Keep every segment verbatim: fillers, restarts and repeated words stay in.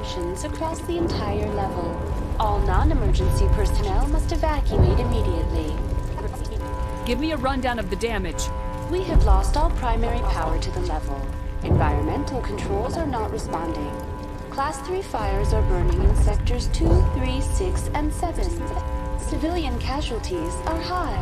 sections across the entire level. All non-emergency personnel must evacuate immediately. Give me a rundown of the damage. We have lost all primary power to the level. Environmental controls are not responding. Class three fires are burning in sectors two, three, six, and seven. Civilian casualties are high.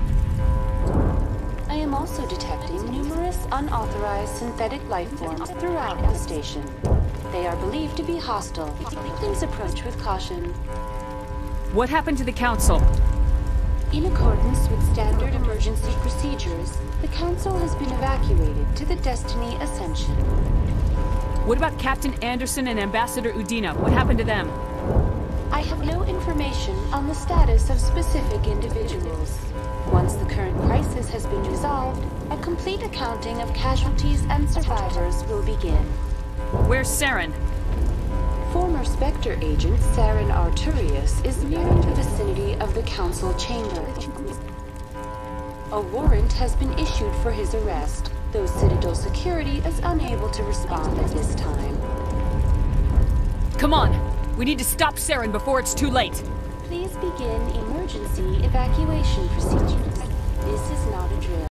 I am also detecting numerous unauthorized synthetic life forms throughout the station. They are believed to be hostile. Please approach with caution. What happened to the Council? In accordance with standard emergency procedures, the Council has been evacuated to the Destiny Ascension. What about Captain Anderson and Ambassador Udina? What happened to them? I have no information on the status of specific individuals. Once the current crisis has been resolved, a complete accounting of casualties and survivors will begin. Where's Saren? Former Spectre agent Saren Arturius is near the vicinity of the Council chamber. A warrant has been issued for his arrest, though Citadel security is unable to respond at this time. Come on! We need to stop Saren before it's too late! Please begin emergency evacuation procedures. This is not a drill.